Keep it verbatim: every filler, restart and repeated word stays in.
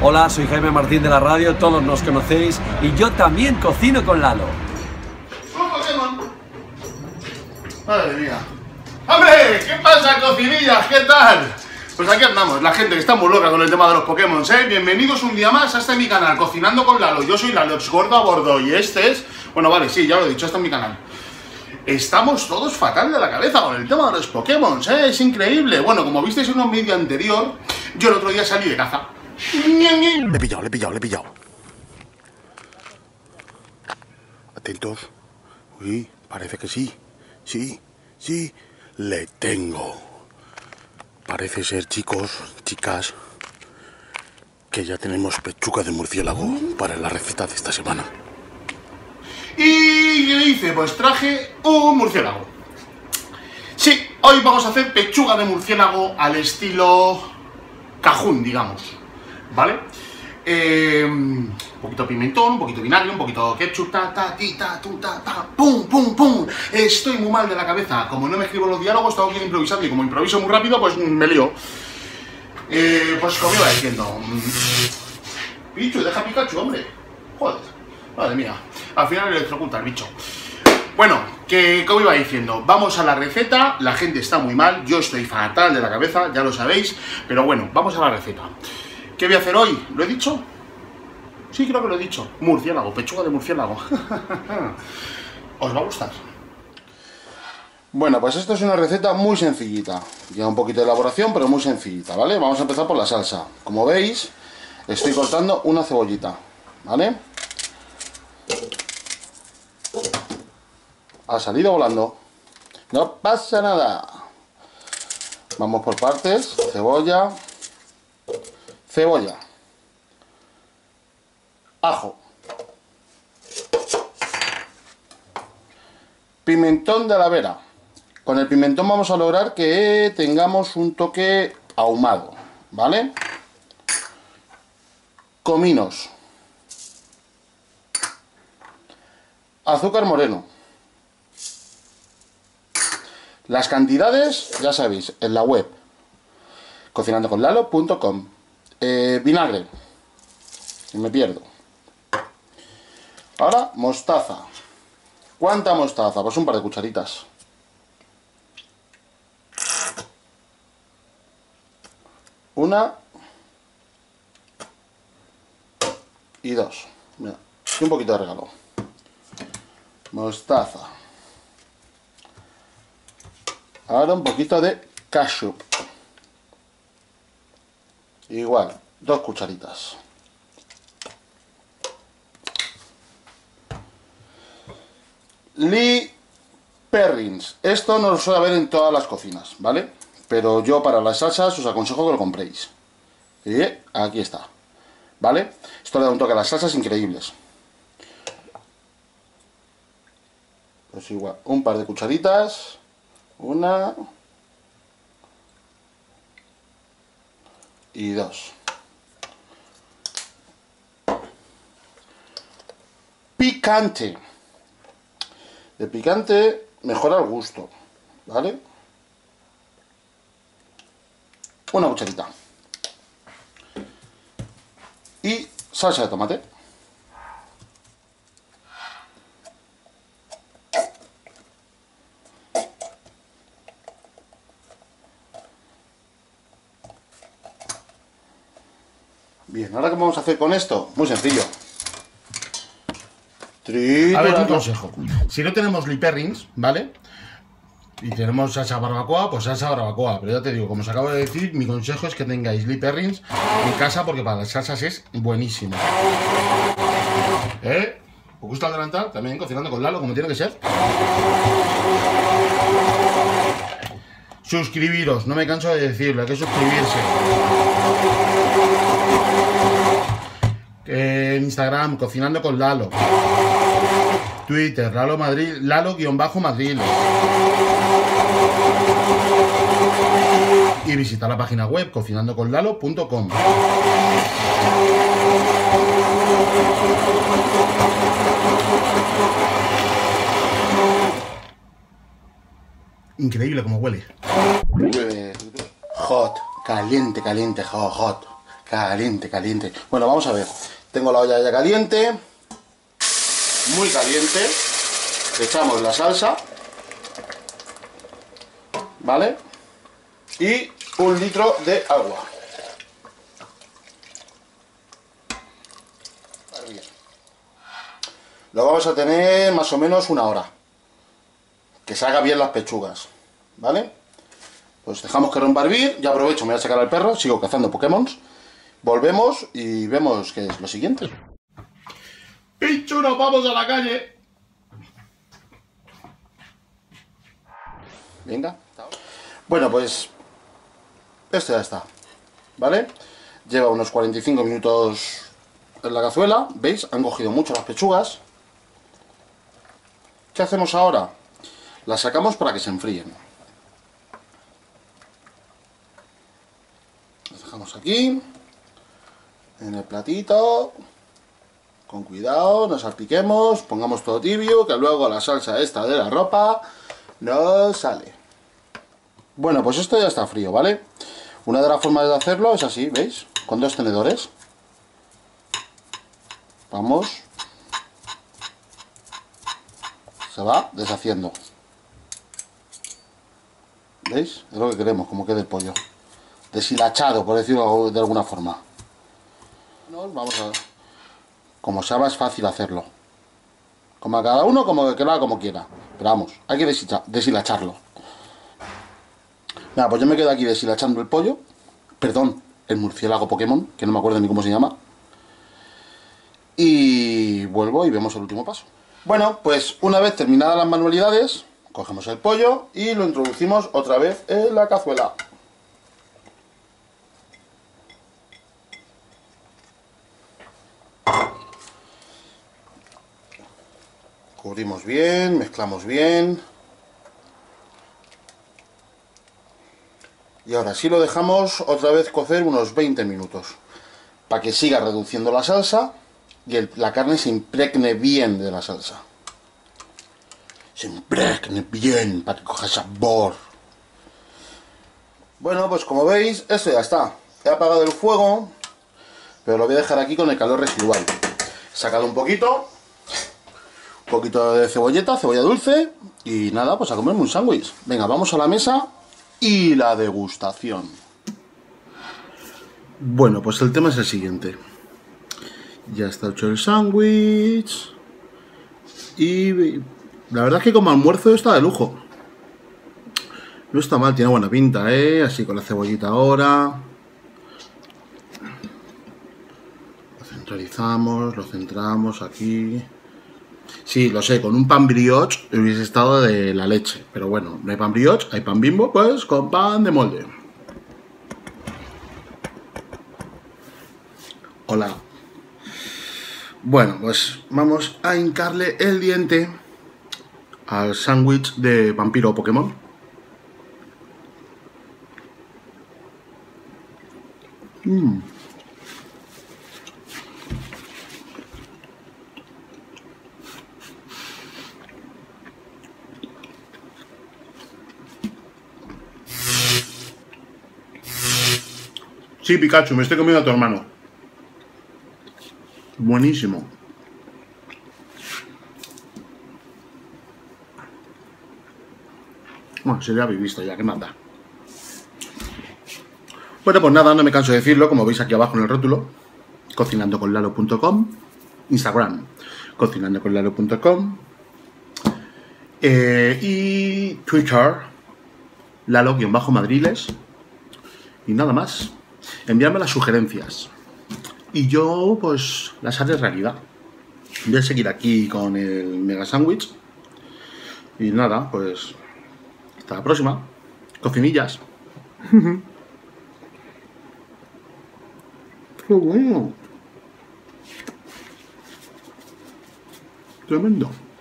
Hola, soy Jaime Martín de la radio, todos nos conocéis y yo también cocino con Lalo. ¡Un Pokémon! Madre mía. ¡Hombre! ¿Qué pasa, cocinillas? ¿Qué tal? Pues aquí andamos, la gente que está muy loca con el tema de los Pokémon, ¿eh? Bienvenidos un día más a este mi canal, Cocinando con Lalo. Yo soy Lalo, ex gordo a bordo, y este es... Bueno, vale, sí, ya lo he dicho, este es mi canal. Estamos todos fatal de la cabeza con el tema de los Pokémon, ¿eh? Es increíble. Bueno, como visteis en un vídeo anterior, yo el otro día salí de caza. Le he pillado, le he pillado, le he pillado. Atentos. Uy, parece que sí. Sí, sí. Le tengo. Parece ser, chicos, chicas, que ya tenemos pechuga de murciélago para la receta de esta semana. ¿Y qué hice? Pues traje un murciélago. Sí, hoy vamos a hacer pechuga de murciélago al estilo cajún, digamos. ¿Vale? Eh, un poquito de pimentón, un poquito de vinagre, un poquito de ketchup, ta, ta, ti, ta, tu, ta, ta, pum, pum, pum. Estoy muy mal de la cabeza. Como no me escribo los diálogos, tengo que ir improvisando y como improviso muy rápido, pues me lío. Eh, pues como iba diciendo... Bicho, deja a Pikachu, hombre. Joder, madre mía. Al final le electrocuta el bicho. Bueno, que como iba diciendo, vamos a la receta. La gente está muy mal, yo estoy fatal de la cabeza, ya lo sabéis. Pero bueno, vamos a la receta. ¿Qué voy a hacer hoy? ¿Lo he dicho? Sí, creo que lo he dicho. Murciélago, pechuga de murciélago. ¿Os va a gustar? Bueno, pues esto es una receta muy sencillita. Lleva un poquito de elaboración, pero muy sencillita, ¿vale? Vamos a empezar por la salsa. Como veis, estoy cortando una cebollita, ¿vale? Ha salido volando. No pasa nada. Vamos por partes. Cebolla. Cebolla. Ajo. Pimentón de la vera. Con el pimentón vamos a lograr que tengamos un toque ahumado, ¿vale? Cominos. Azúcar moreno. Las cantidades, ya sabéis, en la web cocinando con lalo punto com. eh, Vinagre, si me pierdo. Ahora, mostaza. ¿Cuánta mostaza? Pues un par de cucharitas. Una y dos. Mira, y un poquito de regalo. Mostaza. Ahora un poquito de ketchup. Igual, dos cucharitas. Lee Perrins. Esto no lo suele haber en todas las cocinas, ¿vale? Pero yo para las salsas os aconsejo que lo compréis. Y aquí está, ¿vale? Esto le da un toque a las salsas increíbles. Pues igual, un par de cucharitas. Una y dos. Picante. De picante mejora el gusto, ¿vale? Una cucharita. Y salsa de tomate. Bien, ahora ¿qué vamos a hacer con esto? Muy sencillo. A ver, un consejo. Si no tenemos Lee Perrins, ¿vale? Y tenemos salsa barbacoa, pues salsa barbacoa. Pero ya te digo, como os acabo de decir, mi consejo es que tengáis Lee Perrins en casa porque para las salsas es buenísimo. ¿Eh? ¿Os gusta adelantar? También cocinando con Lalo, como tiene que ser. Suscribiros, no me canso de decirlo, hay que suscribirse. En Instagram, Cocinando con Lalo. Twitter, Lalo Madrid, Lalo-Madrid. Y visitar la página web, cocinando con lalo punto com. Increíble como huele. Hot, caliente, caliente, hot, hot. Caliente, caliente. Bueno, vamos a ver. Tengo la olla ya caliente. Muy caliente. Echamos la salsa. ¿Vale? Y un litro de agua. Lo vamos a tener más o menos una hora. Que se haga bien las pechugas. ¿Vale? Pues dejamos que rompa a hervir. Ya aprovecho, me voy a sacar al perro. Sigo cazando Pokémon. Volvemos y vemos qué es lo siguiente. ¡Pichu, nos vamos a la calle! Venga. Bueno, pues esto ya está. ¿Vale? Lleva unos cuarenta y cinco minutos en la cazuela. ¿Veis? Han cogido mucho las pechugas. ¿Qué hacemos ahora? Las sacamos para que se enfríen. Las dejamos aquí, en el platito, con cuidado, no salpiquemos, pongamos todo tibio, que luego la salsa esta de la ropa no sale. Bueno, pues esto ya está frío, ¿vale? Una de las formas de hacerlo es así, ¿veis? Con dos tenedores. Vamos. Se va deshaciendo. ¿Veis? Es lo que queremos, como quede el pollo. Deshilachado, por decirlo de alguna forma. Vamos a ver. Como sea más fácil hacerlo. Como a cada uno, como que lo haga como quiera. Pero vamos, hay que deshilacharlo. Nada, pues yo me quedo aquí deshilachando el pollo. Perdón, el murciélago Pokémon, que no me acuerdo ni cómo se llama. Y vuelvo y vemos el último paso. Bueno, pues una vez terminadas las manualidades, cogemos el pollo y lo introducimos otra vez en la cazuela. Cubrimos bien, mezclamos bien. Y ahora sí lo dejamos otra vez cocer unos veinte minutos. Para que siga reduciendo la salsa y el, la carne se impregne bien de la salsa. Se impregne bien para que coja sabor. Bueno, pues como veis, esto ya está. He apagado el fuego, pero lo voy a dejar aquí con el calor residual. He sacado un poquito. Un poquito de cebolleta, cebolla dulce. Y nada, pues a comerme un sándwich. Venga, vamos a la mesa y la degustación. Bueno, pues el tema es el siguiente. Ya está hecho el sándwich. Y la verdad es que como almuerzo está de lujo. No está mal, tiene buena pinta, ¿eh? Así con la cebollita ahora. Lo centralizamos, lo centramos aquí. Sí, lo sé, con un pan brioche hubiese estado de la leche. Pero bueno, no hay pan brioche, hay pan Bimbo, pues con pan de molde. Hola. Bueno, pues vamos a hincarle el diente al sándwich de vampiro Pokémon. Mm. Sí, Pikachu, me estoy comiendo a tu hermano. Buenísimo. Bueno, se lo habéis visto ya, que manda. Bueno, pues nada, no me canso de decirlo, como veis aquí abajo en el rótulo. cocinando con lalo punto com. Instagram, cocinando con lalo punto com. Eh, y Twitter, Lalo-Madriles. Y nada más. Enviadme las sugerencias. Y yo, pues, las haré realidad. Voy a seguir aquí con el mega sándwich. Y nada, pues, hasta la próxima. Cocinillas. ¡Qué bueno! Tremendo.